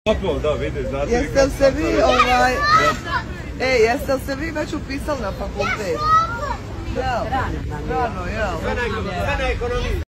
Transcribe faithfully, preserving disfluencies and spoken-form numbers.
Da, vidi, znate. Jeste li se vi, ovaj... Ej, jeste li se vi već upisali na fakultet? Jel? Rano, jel? Sve na ekonomiji.